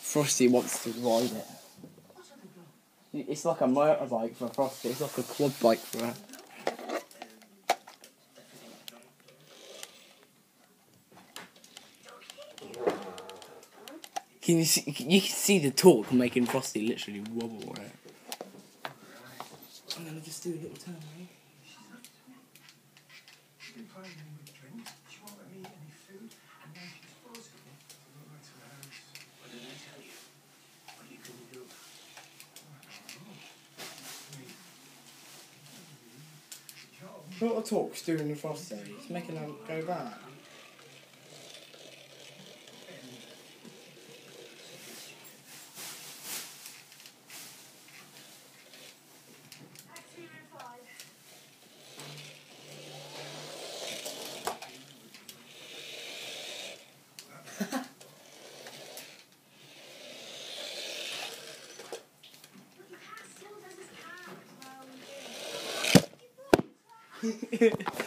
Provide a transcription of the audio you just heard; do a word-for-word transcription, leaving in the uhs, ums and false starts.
Frosty wants to ride it. It's like a motorbike for Frosty. It's like a quad bike for her. Can you see? You can see the torque making Frosty literally wobble, right? I'm gonna just do a little turn, right? She's been playing me with drinks. She won't let me eat any food, and now she's forcing me to go back to the house. What did I tell you? What are you gonna do? I don't know. What a talk's doing the Frosty? It's making her go back. Hehehe